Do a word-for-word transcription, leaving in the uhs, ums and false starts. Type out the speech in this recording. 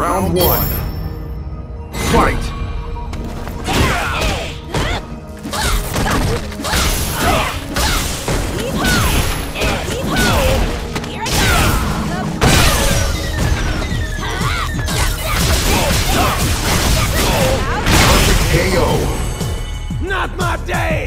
Round one. Fight! K O. Not my day!